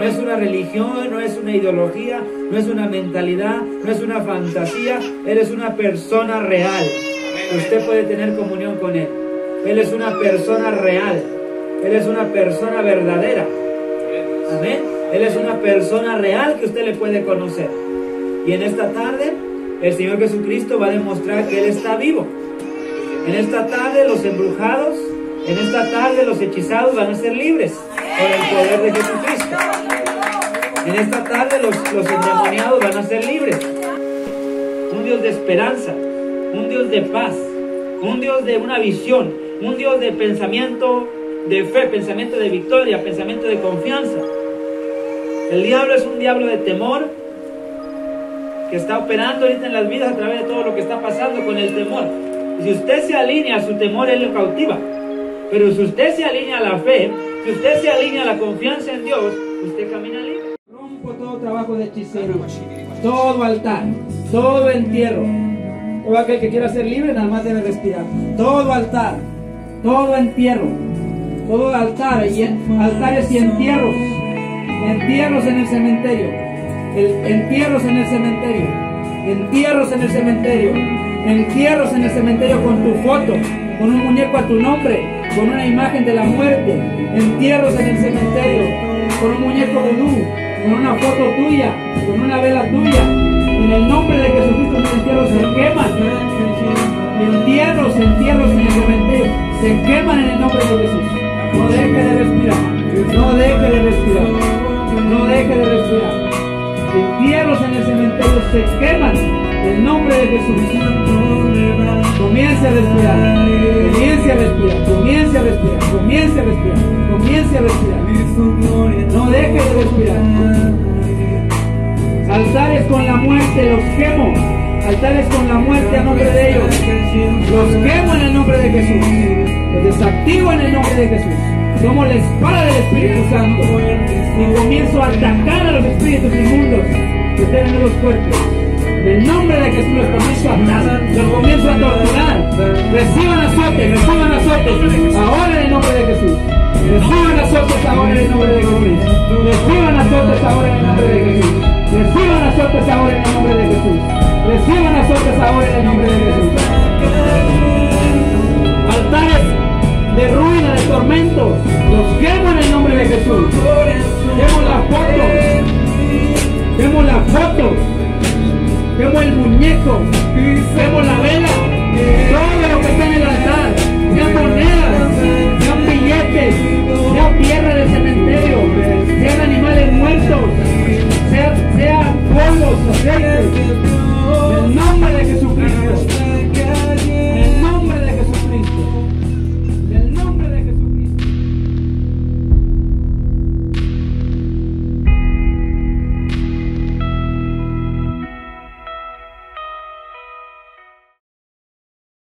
es una religión, no es una ideología, no es una mentalidad, no es una fantasía. Él es una persona real. Usted puede tener comunión con Él. Él es una persona real. Él es una persona verdadera. Amén. Él es una persona real que usted le puede conocer. Y en esta tarde, el Señor Jesucristo va a demostrar que Él está vivo. En esta tarde, los embrujados, en esta tarde, los hechizados van a ser libres por el poder de Jesucristo. En esta tarde, los endemoniados van a ser libres. Un Dios de esperanza, un Dios de paz, un Dios de una visión, un Dios de pensamiento de fe, pensamiento de victoria, pensamiento de confianza. El diablo es un diablo de temor que está operando ahorita en las vidas a través de todo lo que está pasando con el temor. Y si usted se alinea a su temor, Él lo cautiva. Pero si usted se alinea a la fe, si usted se alinea a la confianza en Dios, usted camina libre. Rompo todo trabajo de hechicero, todo altar, todo entierro. Todo aquel que quiera ser libre nada más debe respirar. Todo altar, todo entierro, todo altar, altares y entierros. Entierros en el cementerio. Entierros en el cementerio. Entierros en el cementerio. Entierros en el cementerio con tu foto, con un muñeco a tu nombre, con una imagen de la muerte. Entierros en el cementerio, con un muñeco vudú, con una foto tuya, con una vela tuya. En el nombre de Jesucristo los entierros se queman. Entierros en el cementerio se queman en el nombre de Jesús. No deje de respirar. No deje de respirar. No deje de respirar. Entierros en el cementerio se queman en el nombre de Jesús. Comience a respirar. Comience a respirar. Comience a respirar. Comience a respirar. Comience a respirar. No deje de respirar. Altares con la muerte los quemo. Altares con la muerte a nombre de ellos. Los quemo en el nombre de Jesús. Los desactivo en el nombre de Jesús. Tomo la espada del Espíritu Santo y comienzo a atacar a los espíritus inmundos que estén en los cuerpos. En el nombre de Jesús los comienzo a atar, los comienzo a torturar. Reciban azotes ahora en el nombre de Jesús. Reciban azotes ahora en el nombre de Jesús. Reciban azotes ahora en el nombre de Jesús. Reciban azotes ahora en el nombre de Jesús. Reciban azotes ahora en el nombre de Jesús. Altares de ruina, de tormentos, los